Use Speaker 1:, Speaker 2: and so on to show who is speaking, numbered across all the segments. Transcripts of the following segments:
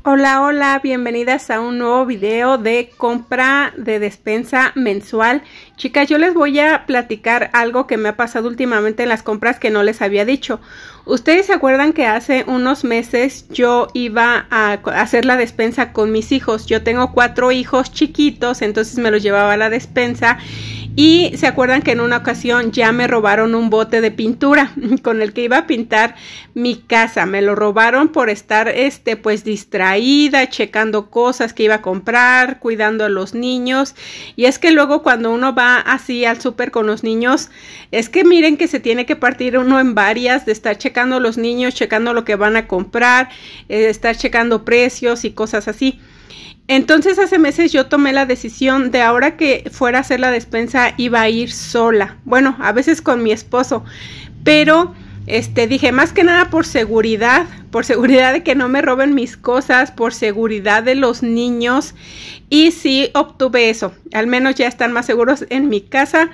Speaker 1: Hola, hola, bienvenidas a un nuevo video de compra de despensa mensual. Chicas, yo les voy a platicar algo que me ha pasado últimamente en las compras que no les había dicho. Ustedes se acuerdan que hace unos meses yo iba a hacer la despensa con mis hijos. Yo tengo 4 hijos chiquitos, entonces me los llevaba a la despensa. Y se acuerdan que en una ocasión ya me robaron un bote de pintura con el que iba a pintar mi casa. Me lo robaron por estar pues distraída, checando cosas que iba a comprar, cuidando a los niños. Y es que luego cuando uno va así al súper con los niños, es que miren que se tiene que partir uno en varias, de estar checando los niños, checando lo que van a comprar, estar checando precios y cosas así. Entonces hace meses yo tomé la decisión de ahora que fuera a hacer la despensa iba a ir sola. Bueno, a veces con mi esposo, pero dije más que nada por seguridad de que no me roben mis cosas, por seguridad de los niños. Y sí obtuve eso, al menos ya están más seguros en mi casa.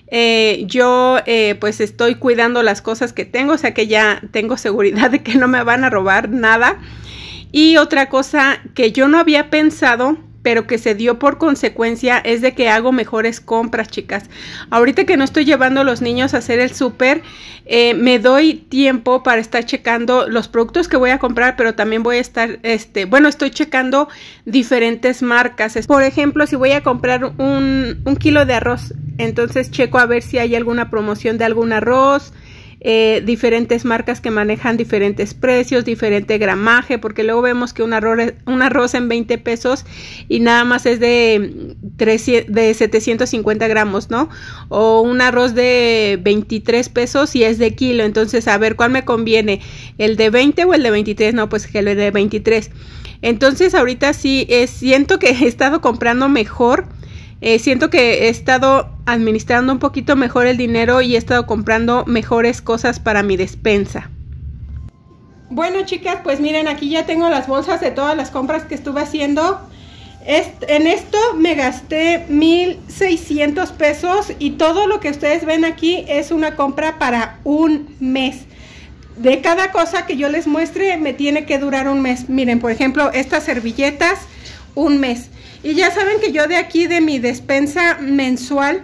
Speaker 1: Yo pues estoy cuidando las cosas que tengo, o sea que ya tengo seguridad de que no me van a robar nada. Y otra cosa que yo no había pensado, pero que se dio por consecuencia, es de que hago mejores compras, chicas. Ahorita que no estoy llevando a los niños a hacer el súper, me doy tiempo para estar checando los productos que voy a comprar, pero también voy a estar, estoy checando diferentes marcas. Por ejemplo, si voy a comprar un kilo de arroz, entonces checo a ver si hay alguna promoción de algún arroz. Diferentes marcas que manejan diferentes precios, diferente gramaje, porque luego vemos que un arroz en 20 pesos y nada más es de 750 gramos, ¿no? O un arroz de 23 pesos y es de kilo. Entonces, a ver, ¿cuál me conviene? ¿El de 20 o el de 23? No, pues el de 23. Entonces, ahorita sí siento que he estado comprando mejor. Siento que he estado administrando un poquito mejor el dinero y he estado comprando mejores cosas para mi despensa. Bueno, chicas, pues miren, aquí ya tengo las bolsas de todas las compras que estuve haciendo. En esto me gasté 1,600 pesos y todo lo que ustedes ven aquí es una compra para un mes. De cada cosa que yo les muestre me tiene que durar un mes. Miren, por ejemplo, estas servilletas, un mes. Y ya saben que yo de aquí de mi despensa mensual,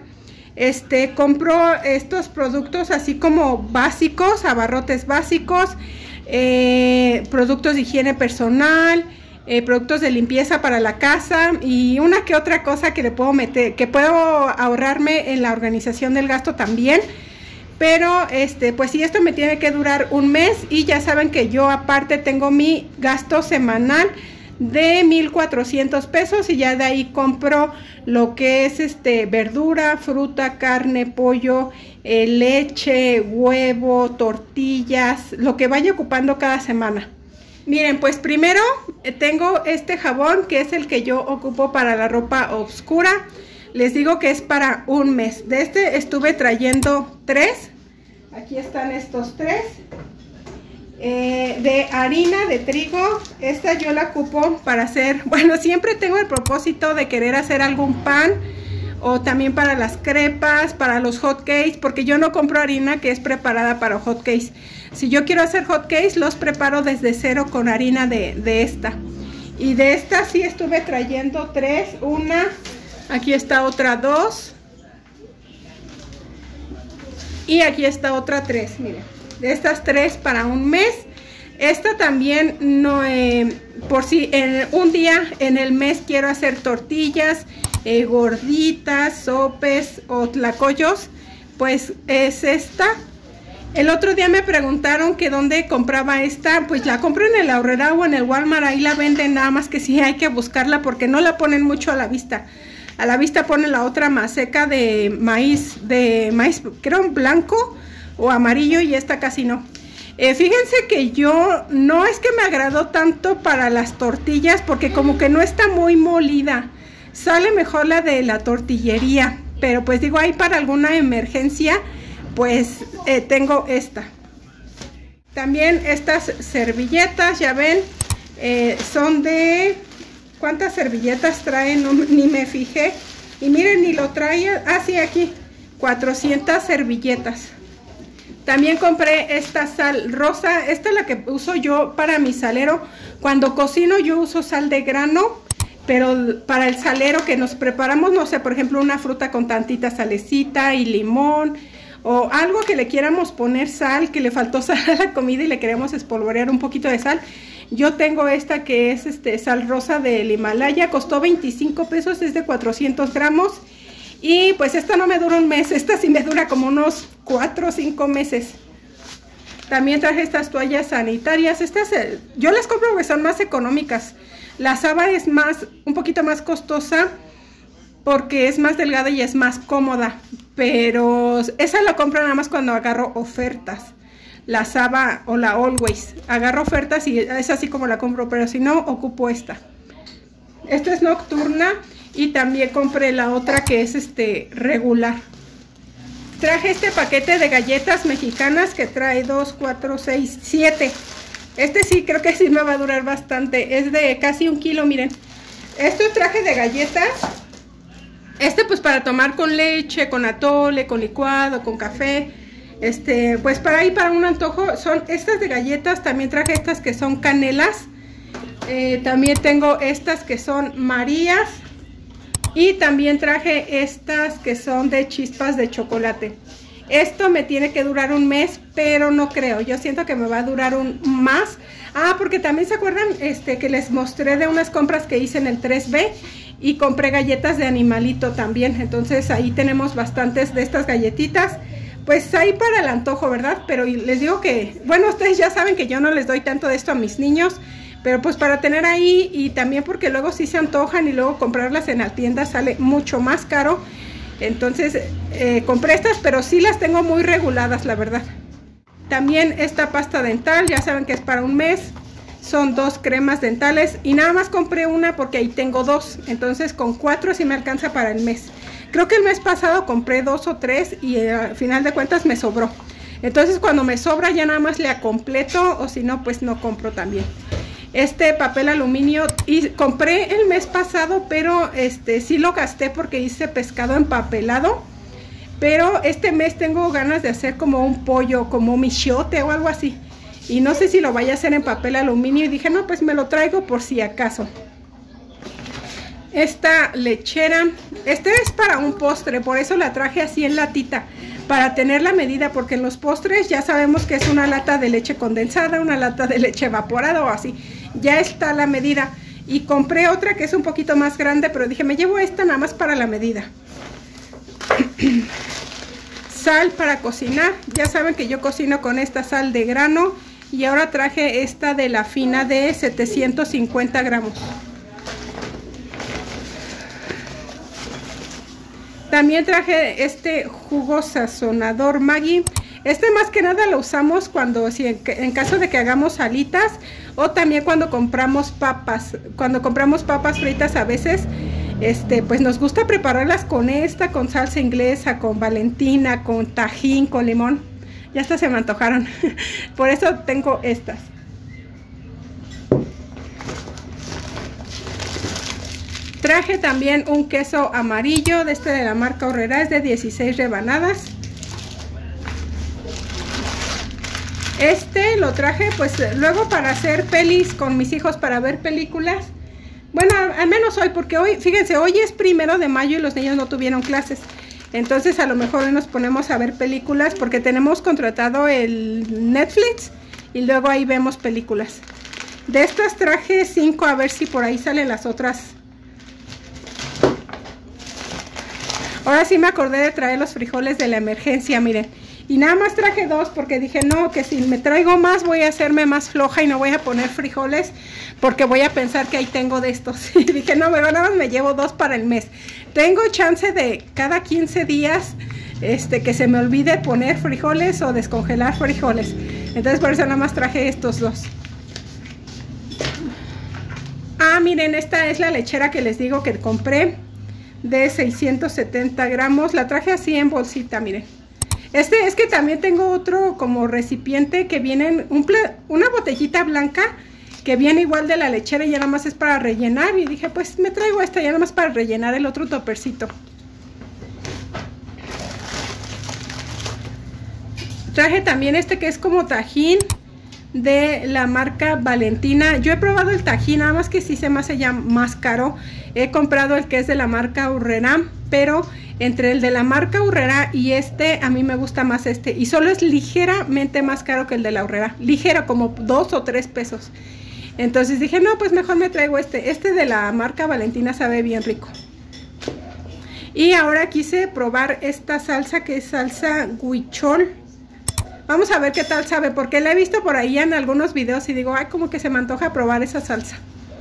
Speaker 1: compro estos productos así como básicos, abarrotes básicos, productos de higiene personal, productos de limpieza para la casa y una que otra cosa que le puedo meter, que puedo ahorrarme en la organización del gasto también. Pero pues sí, esto me tiene que durar un mes y ya saben que yo aparte tengo mi gasto semanal de 1,400 pesos y ya de ahí compro lo que es verdura, fruta, carne, pollo, leche, huevo, tortillas, lo que vaya ocupando cada semana. Miren, pues primero tengo este jabón que es el que yo ocupo para la ropa oscura. Les digo que es para un mes. De estuve trayendo 3. Aquí están estos 3. De harina de trigo, esta yo la ocupo para hacer, bueno, siempre tengo el propósito de querer hacer algún pan o también para las crepas, para los hot cakes, porque yo no compro harina que es preparada para hot cakes. Si yo quiero hacer hot cakes, los preparo desde cero con harina de esta. Y de esta sí estuve trayendo 3, una, aquí está otra 2 y aquí está otra 3, miren. De estas 3 para un mes. Esta también no, por si en un día en el mes quiero hacer tortillas, gorditas, sopes o tlacoyos, pues es esta. El otro día me preguntaron que dónde compraba esta, pues la compro en el Aurrera o en el Walmart, ahí la venden, nada más que sí hay que buscarla porque no la ponen mucho a la vista. A la vista ponen la otra más seca de maíz creo blanco o amarillo y esta casi no. Fíjense que yo no es que me agradó tanto para las tortillas porque como que no está muy molida. Sale mejor la de la tortillería, pero pues digo ahí para alguna emergencia pues tengo esta. También estas servilletas, ya ven, son de... ¿Cuántas servilletas traen? No, ni me fijé. Y miren, ni lo traía. Ah, sí, aquí. 400 servilletas. También compré esta sal rosa. Esta es la que uso yo para mi salero. Cuando cocino yo uso sal de grano, pero para el salero que nos preparamos, no sé, por ejemplo, una fruta con tantita salecita y limón, o algo que le quieramos poner sal, que le faltó sal a la comida y le queremos espolvorear un poquito de sal. Yo tengo esta que es sal rosa del Himalaya, costó 25 pesos, es de 400 gramos. Y pues esta no me dura un mes, esta sí me dura como unos 4 o 5 meses. También traje estas toallas sanitarias. Estas yo las compro porque son más económicas. La Saba es un poquito más costosa porque es más delgada y es más cómoda. Pero esa la compro nada más cuando agarro ofertas. La Saba o la Always. Agarro ofertas y es así como la compro, pero si no, ocupo esta. Esta es nocturna. Y también compré la otra que es regular. Traje este paquete de galletas mexicanas que trae 2, 4, 6, 7. Este sí, creo que sí me va a durar bastante. Es de casi 1 kilo, miren. Este traje de galletas. Pues para tomar con leche, con atole, con licuado, con café. Pues para ir para un antojo. Son estas de galletas. También traje estas que son canelas. También tengo estas que son Marías. Y también traje estas que son de chispas de chocolate. Esto me tiene que durar un mes, pero no creo. Yo siento que me va a durar un más. Porque también se acuerdan que les mostré de unas compras que hice en el 3B. Y compré galletas de animalito también. Entonces ahí tenemos bastantes de estas galletitas. Pues ahí para el antojo, ¿verdad? Pero les digo que, bueno, ustedes ya saben que yo no les doy tanto de esto a mis niños. Pero pues para tener ahí y también porque luego sí se antojan y luego comprarlas en la tienda sale mucho más caro. Entonces compré estas, pero sí las tengo muy reguladas, la verdad. También esta pasta dental, ya saben que es para un mes. Son 2 cremas dentales y nada más compré una porque ahí tengo 2. Entonces con 4 sí me alcanza para el mes. Creo que el mes pasado compré 2 o 3 y al final de cuentas me sobró. Entonces cuando me sobra ya nada más le completo o si no pues no compro también. Papel aluminio y compré el mes pasado, pero sí lo gasté porque hice pescado empapelado. Pero este mes tengo ganas de hacer como un pollo, como michote o algo así. Y no sé si lo vaya a hacer en papel aluminio y dije, no, pues me lo traigo por si acaso. Esta lechera, es para un postre, por eso la traje así en latita. Para tener la medida, porque en los postres ya sabemos que es una lata de leche condensada, una lata de leche evaporada o así. Ya está la medida. Y compré otra que es un poquito más grande, pero dije, me llevo esta nada más para la medida. Sal para cocinar. Ya saben que yo cocino con esta sal de grano. Y ahora traje esta de la fina de 750 gramos. También traje jugo sazonador Maggi. Más que nada lo usamos cuando, en caso de que hagamos alitas o también cuando compramos papas. Cuando compramos papas fritas a veces, pues nos gusta prepararlas con con salsa inglesa, con Valentina, con tajín, con limón. Ya hasta se me antojaron. Por eso tengo estas. Traje también un queso amarillo de la marca Horrera, es de 16 rebanadas. Lo traje pues luego para hacer pelis con mis hijos, para ver películas. Bueno, al menos hoy, porque hoy, fíjense, hoy es 1 de mayo y los niños no tuvieron clases. Entonces a lo mejor hoy nos ponemos a ver películas porque tenemos contratado el Netflix y luego ahí vemos películas. De estas traje 5, a ver si por ahí salen las otras. Ahora sí me acordé de traer los frijoles de la emergencia, miren. Y nada más traje 2 porque dije, no, que si me traigo más voy a hacerme más floja y no voy a poner frijoles porque voy a pensar que ahí tengo de estos. Y dije, no, pero nada más me llevo 2 para el mes. Tengo chance de cada 15 días que se me olvide poner frijoles o descongelar frijoles. Entonces por eso nada más traje estos 2. Miren, esta es la lechera que les digo que compré de 670 gramos. La traje así en bolsita, miren. Es que también tengo otro como recipiente que viene una botellita blanca que viene igual de la lechera y ya nada más es para rellenar. Y dije, pues me traigo esta ya nada más para rellenar el otro topercito. Traje también este que es como tajín de la marca Valentina. Yo he probado el tajín, nada más que sí se me hace ya más caro. He comprado el que es de la marca Aurrera, pero entre el de la marca Aurrera y este, a mí me gusta más este. Y solo es ligeramente más caro que el de la Aurrera. Ligero, como 2 o 3 pesos. Entonces dije, no, pues mejor me traigo este. Este de la marca Valentina sabe bien rico. Y ahora quise probar esta salsa que es salsa huichol. Vamos a ver qué tal sabe, porque la he visto por ahí en algunos videos y digo, ay, como que se me antoja probar esa salsa.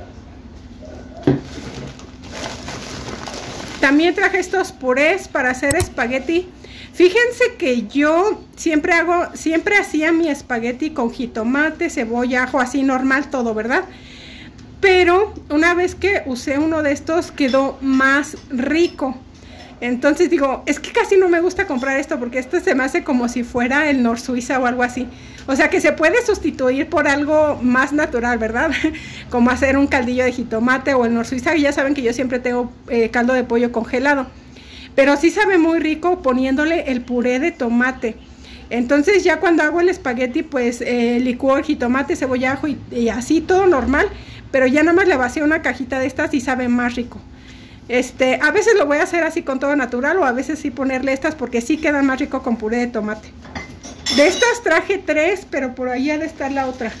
Speaker 1: También traje estos purés para hacer espagueti. Fíjense que yo siempre hacía mi espagueti con jitomate, cebolla, ajo, así normal todo, ¿verdad? Pero una vez que usé uno de estos quedó más rico. Entonces digo, es que casi no me gusta comprar esto porque esto se me hace como si fuera el Nor Suiza o algo así. O sea que se puede sustituir por algo más natural, ¿verdad? Como hacer un caldillo de jitomate o el Nor Suiza. Y ya saben que yo siempre tengo caldo de pollo congelado. Pero sí sabe muy rico poniéndole el puré de tomate. Entonces ya cuando hago el espagueti, pues licúo el jitomate, cebolla, ajo y así todo normal. Pero ya nada más le vacío una cajita de estas y sabe más rico. A veces lo voy a hacer así con todo natural o a veces sí ponerle estas porque sí quedan más rico con puré de tomate. De estas traje 3, pero por ahí ha de estar la otra.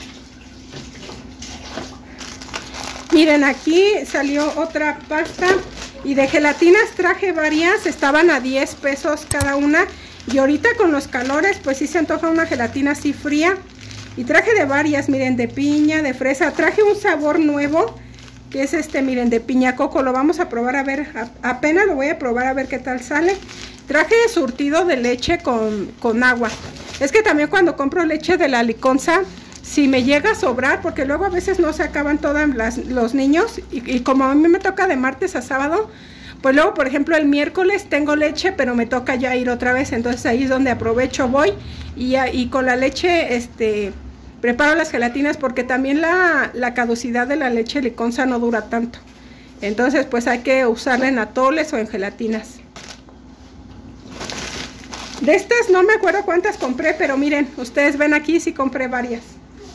Speaker 1: Miren, aquí salió otra pasta y de gelatinas traje varias, estaban a 10 pesos cada una y ahorita con los calores pues sí se antoja una gelatina así fría. Y traje de varias, miren, de piña, de fresa, traje un sabor nuevo que es miren, de piña coco. Lo vamos a probar a ver, apenas lo voy a probar a ver qué tal sale. Traje surtido de leche con agua. Es que también cuando compro leche de la liconza, si me llega a sobrar, porque luego a veces no se acaban todos los niños, y como a mí me toca de martes a sábado, pues luego, por ejemplo, el miércoles tengo leche, pero me toca ya ir otra vez, entonces ahí es donde aprovecho, voy, y con la leche, preparo las gelatinas porque también la caducidad de la leche liconza no dura tanto. Entonces pues hay que usarla en atoles o en gelatinas. De estas no me acuerdo cuántas compré, pero miren, ustedes ven aquí sí compré varias.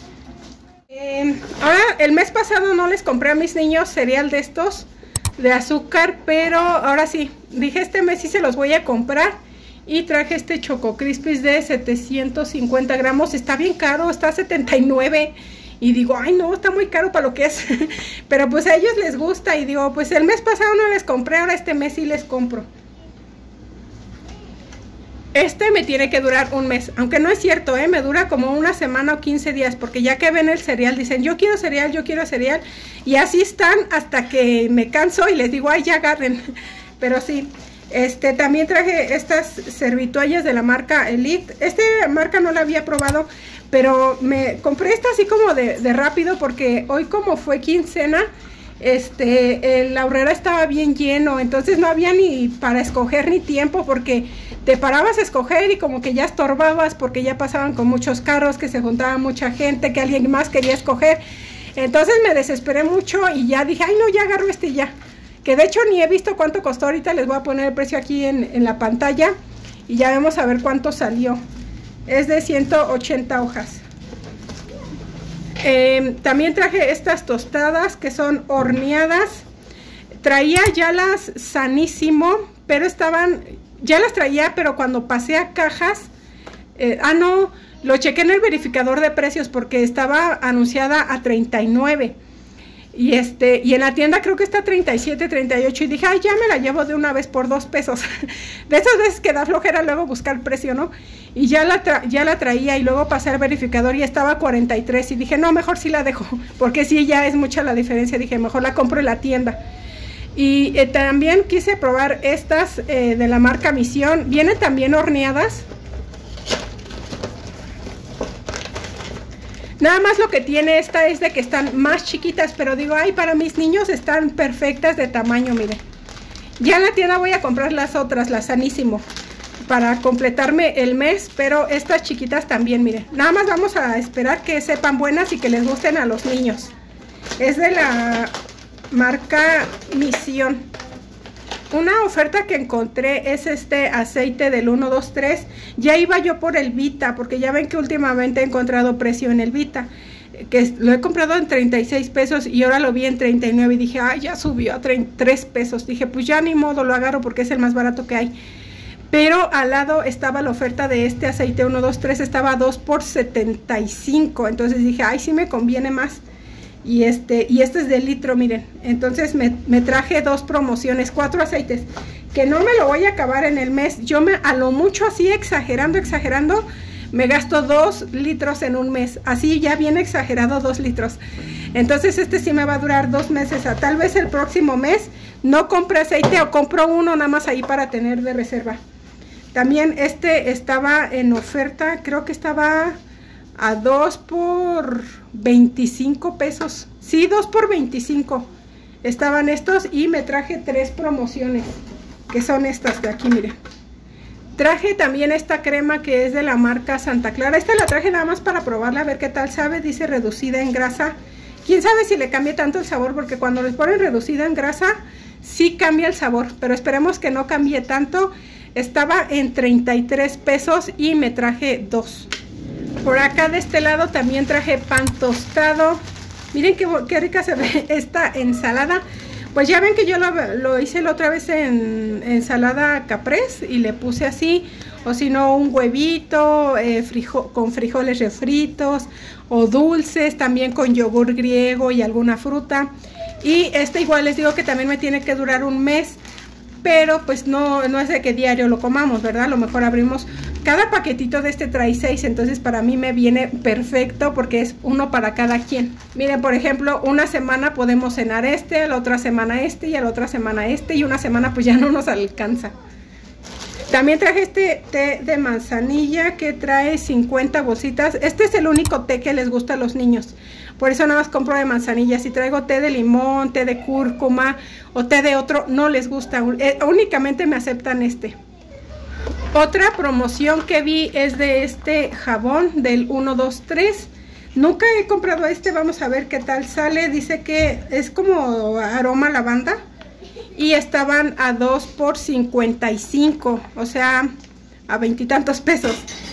Speaker 1: Ahora el mes pasado no les compré a mis niños cereal de estos de azúcar, pero ahora sí, dije este mes sí se los voy a comprar. Y traje este Choco Crispies de 750 gramos. Está bien caro, está a 79. Y digo, ay no, está muy caro para lo que es. Pero pues a ellos les gusta. Y digo, pues el mes pasado no les compré, ahora este mes sí les compro. Este me tiene que durar un mes. Aunque no es cierto, me dura como una semana o 15 días. Porque ya que ven el cereal, dicen, yo quiero cereal, yo quiero cereal. Y así están hasta que me canso y les digo, ay ya agarren. Pero sí. También traje estas servitoallas de la marca Elite. Esta marca no la había probado, pero me compré esta así como de rápido porque hoy como fue quincena, el Aurrera estaba bien lleno, entonces no había ni para escoger ni tiempo porque te parabas a escoger y como que ya estorbabas porque ya pasaban con muchos carros, que se juntaba mucha gente, que alguien más quería escoger. Entonces me desesperé mucho y ya dije, ay no, ya agarro ya. Que de hecho ni he visto cuánto costó, ahorita les voy a poner el precio aquí en la pantalla y ya vamos a ver cuánto salió. Es de 180 hojas. También traje estas tostadas que son horneadas. Traía ya las Sanísimo, pero ya las traía, pero cuando pasé a cajas, no, lo chequé en el verificador de precios porque estaba anunciada a 39. Y en la tienda creo que está 37, 38 y dije, ay, ya me la llevo de una vez por 2 pesos. De esas veces que da flojera luego buscar precio, ¿no? Y ya la traía y luego pasé al verificador y estaba a 43 y dije, no, mejor sí la dejo, porque sí, ya es mucha la diferencia. Dije, mejor la compro en la tienda. Y también quise probar estas de la marca Misión. Vienen también horneadas. Nada más lo que tiene esta es de que están más chiquitas, pero digo, ay, para mis niños están perfectas de tamaño, miren. Ya en la tienda voy a comprar las otras, las Sanísimo, para completarme el mes, pero estas chiquitas también, miren. Nada más vamos a esperar que sepan buenas y que les gusten a los niños. Es de la marca Misión. una oferta que encontré es este aceite del 1, 2, 3. Ya iba yo por el Vita, porque ya ven que últimamente he encontrado precio en el Vita, que lo he comprado en 36 pesos y ahora lo vi en 39 y dije, ay, ya subió a 3 pesos. Dije, pues ya ni modo, lo agarro porque es el más barato que hay. Pero al lado estaba la oferta de este aceite 1, 2, 3, estaba 2 por 75. Entonces dije, ay, sí me conviene más. Y este es de litro, miren. Entonces me traje 2 promociones, 4 aceites, que no me lo voy a acabar en el mes. Yo a lo mucho así, exagerando, me gasto 2 litros en un mes. Así ya bien exagerado, 2 litros. Entonces este sí me va a durar 2 meses. Tal vez el próximo mes no compre aceite o compro uno nada más ahí para tener de reserva. También este estaba en oferta, creo que estaba a 2 por 25 pesos. Sí, 2 por 25 estaban estos y me traje 3 promociones, que son estas de aquí, miren. Traje también esta crema que es de la marca Santa Clara. Esta la traje nada más para probarla, a ver qué tal sabe. Dice reducida en grasa. Quién sabe si le cambie tanto el sabor, porque cuando les ponen reducida en grasa sí cambia el sabor, pero esperemos que no cambie tanto. Estaba en 33 pesos y me traje 2. Por acá de este lado también traje pan tostado. Miren qué rica se ve esta ensalada. Pues ya ven que yo lo hice la otra vez en ensalada caprese y le puse así, o si no un huevito con frijoles refritos, o dulces también con yogur griego y alguna fruta. Y este igual les digo que también me tiene que durar un mes, pero pues no es de que diario lo comamos, ¿verdad? A lo mejor abrimos, cada paquetito de este trae 6, entonces para mí me viene perfecto porque es uno para cada quien. Miren, por ejemplo, una semana podemos cenar este, a la otra semana este y a la otra semana este, y una semana pues ya no nos alcanza. También traje este té de manzanilla que trae 50 bolsitas. Este es el único té que les gusta a los niños, por eso nada más compro de manzanilla. Si traigo té de limón, té de cúrcuma o té de otro, no les gusta, únicamente me aceptan este. Otra promoción que vi es de este jabón del 1, 2, 3. Nunca he comprado este, vamos a ver qué tal sale. Dice que es como aroma lavanda y estaban a 2 por 55, o sea, a 20 y tantos pesos.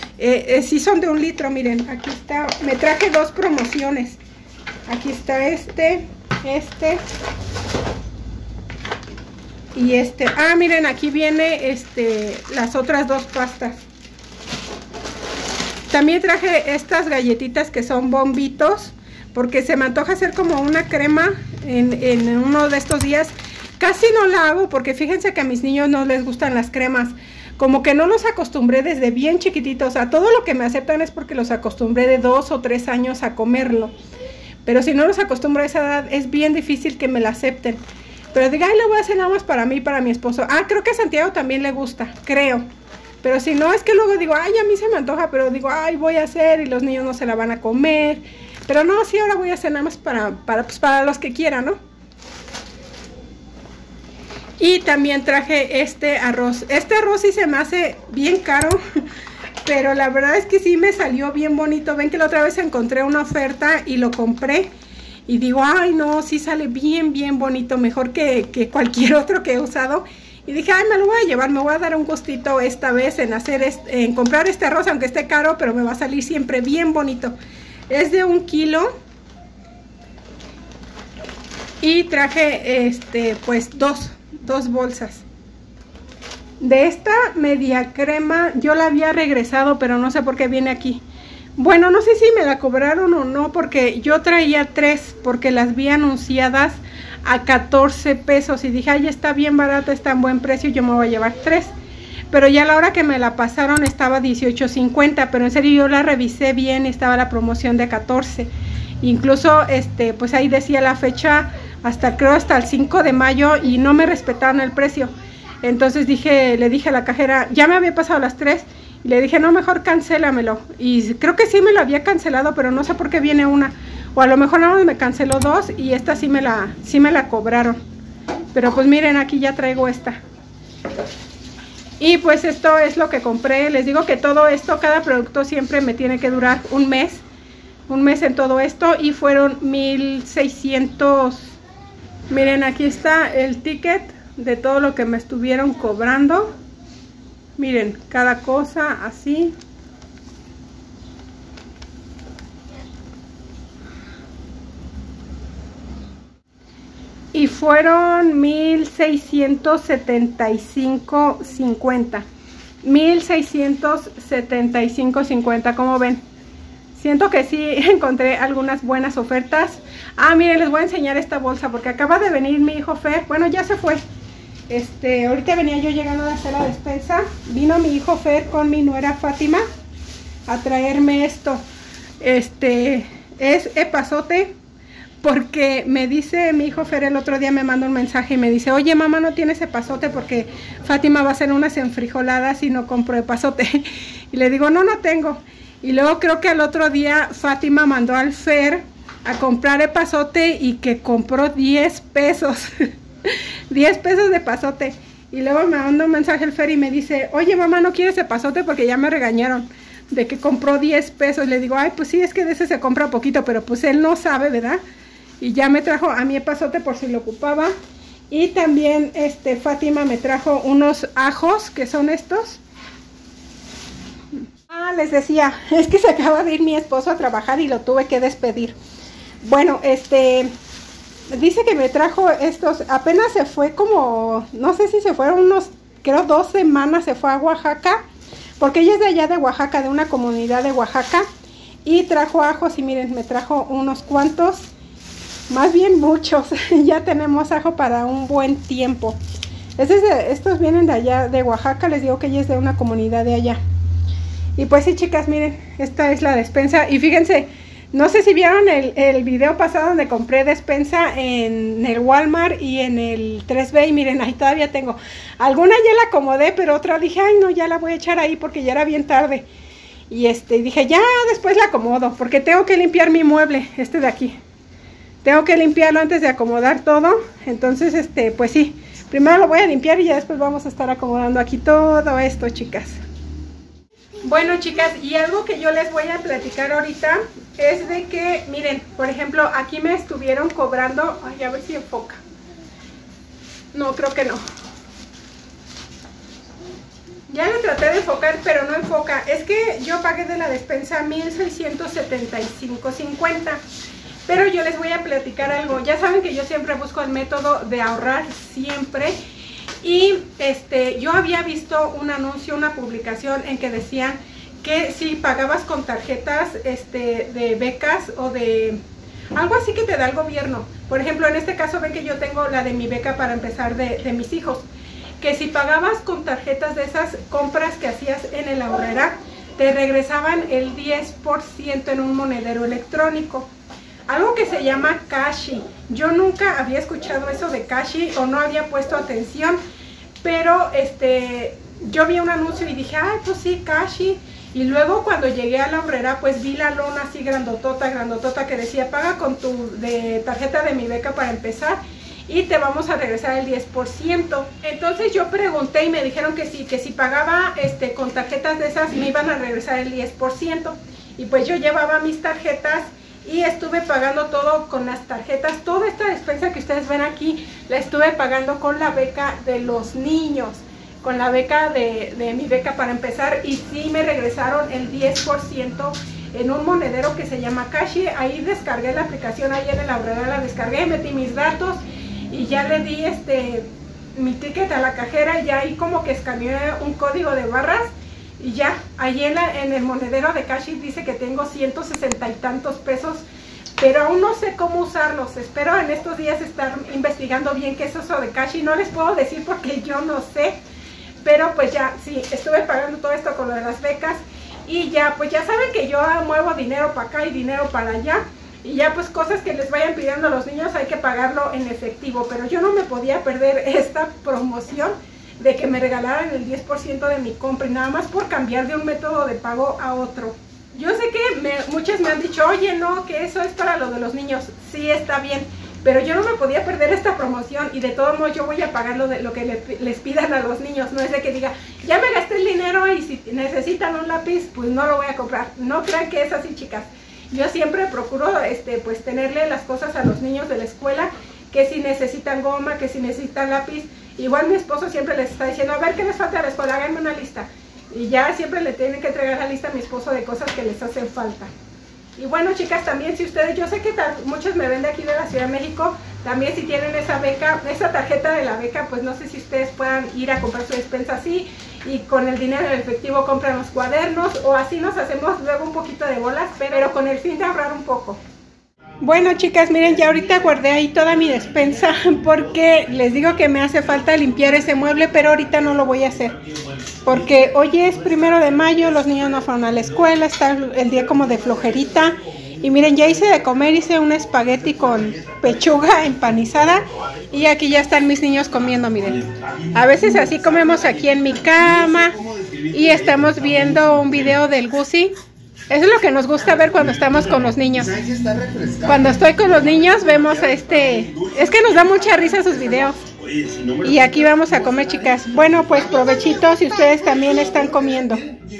Speaker 1: Sí son de 1 litro, miren, aquí está. Me traje 2 promociones. Aquí está este y este. Ah, miren, aquí viene las otras 2 pastas. También traje estas galletitas que son bombitos, porque se me antoja hacer como una crema en uno de estos días. Casi no la hago porque fíjense que a mis niños no les gustan las cremas. Como que no los acostumbré desde bien chiquititos. A todo lo que me aceptan es porque los acostumbré de 2 o 3 años a comerlo. Pero si no los acostumbro a esa edad, es bien difícil que me la acepten. Pero diga, ay, lo voy a hacer nada más para mí y para mi esposo. Ah, creo que a Santiago también le gusta, creo. Pero si no, es que luego digo, ay, a mí se me antoja, pero digo, ay, voy a hacer y los niños no se la van a comer. Pero no, sí, ahora voy a hacer nada más para los que quieran, ¿no? Y también traje este arroz. Este arroz sí se me hace bien caro, pero la verdad es que sí me salió bien bonito. Ven que la otra vez encontré una oferta y lo compré. Y digo, ay no, sí sale bien, bien bonito, mejor que cualquier otro que he usado. Y dije, ay, me lo voy a llevar, me voy a dar un gustito esta vez en comprar este arroz, aunque esté caro, pero me va a salir siempre bien bonito. Es de 1 kilo. Y traje, pues, dos bolsas. De esta media crema, yo la había regresado, pero no sé por qué viene aquí. Bueno, no sé si me la cobraron o no, porque yo traía 3, porque las vi anunciadas a 14 pesos y dije, ay, está bien barata, está en buen precio, yo me voy a llevar 3. Pero ya a la hora que me la pasaron estaba 18.50, pero en serio yo la revisé bien y estaba la promoción de 14. Incluso, pues ahí decía la fecha, creo hasta el 5 de mayo y no me respetaron el precio. Entonces le dije a la cajera, ya me había pasado las 3. Y le dije, no, mejor cancélamelo. Y creo que sí me lo había cancelado, pero no sé por qué viene una. O a lo mejor nada más me canceló 2 y esta sí me la cobraron. Pero pues miren, aquí ya traigo esta. Y pues esto es lo que compré. Les digo que todo esto, cada producto siempre me tiene que durar un mes. Un mes en todo esto y fueron 1,600. Miren, aquí está el ticket de todo lo que me estuvieron cobrando. Miren, cada cosa así. Y fueron 1,675.50. 1,675.50, como ven. Siento que sí encontré algunas buenas ofertas. Ah, miren, les voy a enseñar esta bolsa porque acaba de venir mi hijo Fer. Bueno, ya se fue. Ahorita venía yo llegando a hacer la despensa. Vino mi hijo Fer con mi nuera Fátima a traerme esto. Es epazote. Porque me dice mi hijo Fer, el otro día me manda un mensaje y me dice: oye mamá, no tienes epazote porque Fátima va a hacer unas enfrijoladas y no compro epazote. Y le digo: no tengo. Y luego creo que al otro día Fátima mandó al Fer a comprar epazote y que compró 10 pesos. 10 pesos de epazote. Y luego me manda un mensaje el Fer y me dice: oye mamá, no quieres epazote porque ya me regañaron de que compró 10 pesos. Le digo: ay, pues sí, es que de ese se compra poquito, pero pues él no sabe, ¿verdad? Y ya me trajo a mi epazote por si lo ocupaba. Y también Fátima me trajo unos ajos, que son estos. Ah, les decía, es que se acaba de ir mi esposo a trabajar y lo tuve que despedir. Bueno, dice que me trajo estos, apenas se fue como, no sé si se fueron unos, creo 2 semanas, se fue a Oaxaca, porque ella es de allá de Oaxaca, de una comunidad de Oaxaca, y trajo ajos y miren, me trajo unos cuantos, más bien muchos. Ya tenemos ajo para un buen tiempo. Estos vienen de allá de Oaxaca, les digo que ella es de una comunidad de allá. Y pues sí, chicas, miren, esta es la despensa. Y fíjense, no sé si vieron el video pasado donde compré despensa en el Walmart y en el 3B. Y miren, ahí todavía tengo. Alguna ya la acomodé, pero otra dije: ay no, ya la voy a echar ahí porque ya era bien tarde. Y dije, ya después la acomodo, porque tengo que limpiar mi mueble, de aquí. Tengo que limpiarlo antes de acomodar todo. Entonces, pues sí, primero lo voy a limpiar y ya después vamos a estar acomodando aquí todo esto, chicas. Bueno, chicas, y algo que yo les voy a platicar ahorita es de que, miren, por ejemplo, aquí me estuvieron cobrando, ay, a ver si enfoca. No, creo que no. Ya lo traté de enfocar, pero no enfoca. Es que yo pagué de la despensa 1,675.50. Pero yo les voy a platicar algo. Ya saben que yo siempre busco el método de ahorrar, siempre. Y yo había visto un anuncio, una publicación en que decían que si pagabas con tarjetas de becas o de algo así que te da el gobierno. Por ejemplo, en este caso ven que yo tengo la de mi beca para empezar de mis hijos. Que si pagabas con tarjetas de esas compras que hacías en el Aurrera, te regresaban el 10% en un monedero electrónico. Algo que se llama Cashi. Yo nunca había escuchado eso de Cashi o no había puesto atención, pero yo vi un anuncio y dije: ay, pues sí, Cashi. Y luego cuando llegué a la Aurrera, pues vi la lona así grandotota que decía: paga con tu tarjeta de mi beca para empezar y te vamos a regresar el 10%. Entonces yo pregunté y me dijeron que sí, que si pagaba con tarjetas de esas me iban a regresar el 10%. Y pues yo llevaba mis tarjetas y estuve pagando todo con las tarjetas. Toda esta despensa que ustedes ven aquí la estuve pagando con la beca de los niños, con la beca de mi beca para empezar, y sí me regresaron el 10% en un monedero que se llama Cashi. Ahí descargué la aplicación, ahí en el Aurrera la descargué, metí mis datos y ya le di mi ticket a la cajera, y ya ahí como que escaneé un código de barras. Y ya, ahí en el monedero de Cashi dice que tengo 160 y tantos pesos, pero aún no sé cómo usarlos. Espero en estos días estar investigando bien qué es eso de Cashi. No les puedo decir porque yo no sé, pero pues ya, sí, estuve pagando todo esto con lo de las becas. Y ya, pues ya saben que yo muevo dinero para acá y dinero para allá. Y ya pues cosas que les vayan pidiendo a los niños hay que pagarlo en efectivo. Pero yo no me podía perder esta promoción de que me regalaran el 10% de mi compra, y nada más por cambiar de un método de pago a otro. Yo sé que muchas me han dicho: oye, no, que eso es para lo de los niños. Sí, está bien, pero yo no me podía perder esta promoción, y de todos modos yo voy a pagar lo que les pidan a los niños. No es de que diga: ya me gasté el dinero y si necesitan un lápiz, pues no lo voy a comprar. No crean que es así, chicas. Yo siempre procuro pues tenerle las cosas a los niños de la escuela, que si necesitan goma, que si necesitan lápiz, Igual mi esposo siempre les está diciendo, a ver, ¿qué les falta a la escuela? Háganme una lista. Y ya siempre le tienen que entregar la lista a mi esposo de cosas que les hacen falta. Y bueno, chicas, también si ustedes, yo sé que muchos me ven de aquí de la Ciudad de México, también si tienen esa beca, esa tarjeta de la beca, pues no sé si ustedes puedan ir a comprar su despensa así y con el dinero en efectivo compran los cuadernos o así nos hacemos luego un poquito de bolas, pero con el fin de ahorrar un poco. Bueno, chicas, miren, ya ahorita guardé ahí toda mi despensa porque les digo que me hace falta limpiar ese mueble, pero ahorita no lo voy a hacer porque hoy es 1 de mayo, los niños no fueron a la escuela, está el día como de flojerita. Y miren, ya hice de comer, hice un espagueti con pechuga empanizada y aquí ya están mis niños comiendo, miren. A veces así comemos aquí en mi cama y estamos viendo un video del Gusi. Eso es lo que nos gusta ver cuando estamos con los niños. Cuando estoy con los niños vemos es que nos da mucha risa sus videos. Y aquí vamos a comer, chicas. Bueno, pues provechito si ustedes también están comiendo.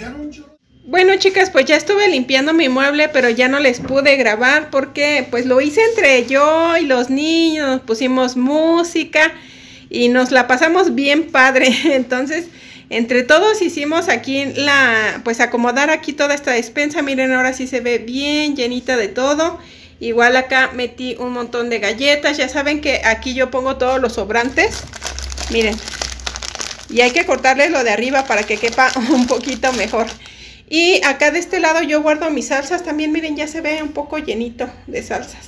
Speaker 1: Bueno, chicas, pues ya estuve limpiando mi mueble, pero ya no les pude grabar porque pues lo hice entre yo y los niños, nos pusimos música y nos la pasamos bien padre. Entonces, entre todos hicimos aquí pues acomodar aquí toda esta despensa. Miren, ahora sí se ve bien llenita de todo. Igual acá metí un montón de galletas. Ya saben que aquí yo pongo todos los sobrantes. Miren. Y hay que cortarles lo de arriba para que quepa un poquito mejor. Y acá de este lado yo guardo mis salsas. También miren, ya se ve un poco llenito de salsas.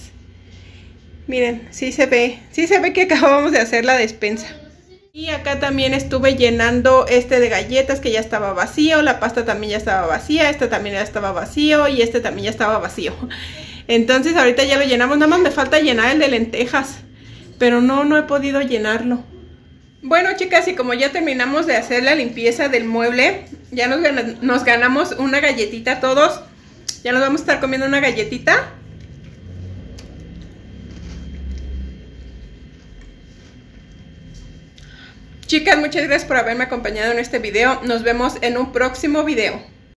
Speaker 1: Miren, sí se ve que acabamos de hacer la despensa. Y acá también estuve llenando de galletas que ya estaba vacío. La pasta también ya estaba vacía. Este también ya estaba vacío. Y este también ya estaba vacío. Entonces ahorita ya lo llenamos. Nada más me falta llenar el de lentejas. Pero no he podido llenarlo. Bueno, chicas, y como ya terminamos de hacer la limpieza del mueble, ya nos ganamos una galletita todos. Ya nos vamos a estar comiendo una galletita. Chicas, muchas gracias por haberme acompañado en este video. Nos vemos en un próximo video.